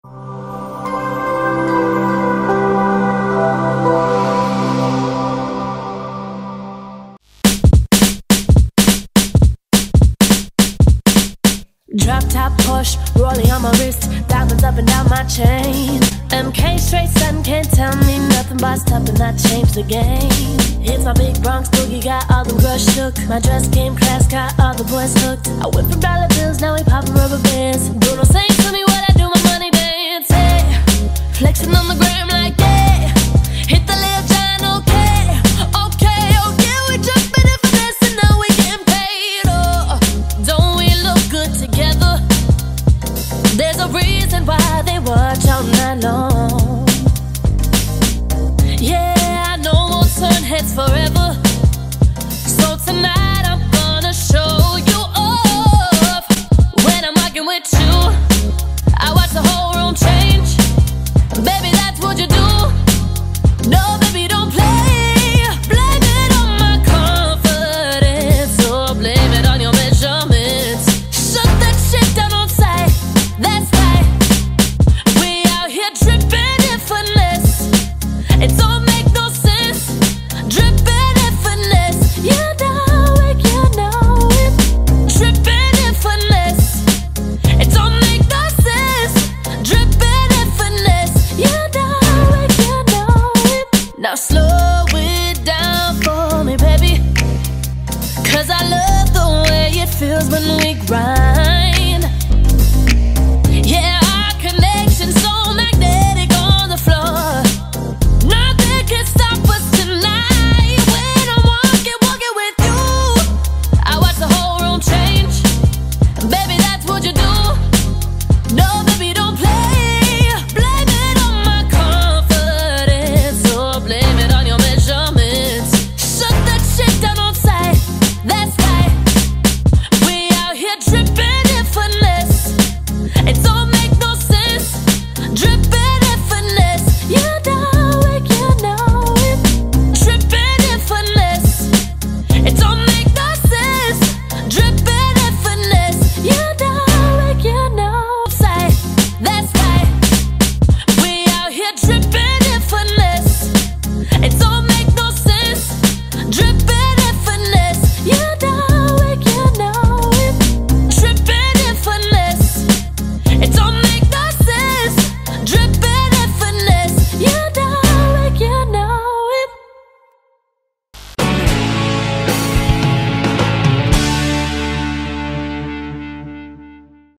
Drop top Porsche, rolling on my wrist, diamonds up and down my chain. MK straight sun can't tell me nothing but stop and I change the game. It's my big Bronx boogie, got all them girls shook. My dress game class, got all the boys hooked. I went from dollar bills, now we poppin' rubber bands. Bruno say to me what I do, my money dance. Hey, flexing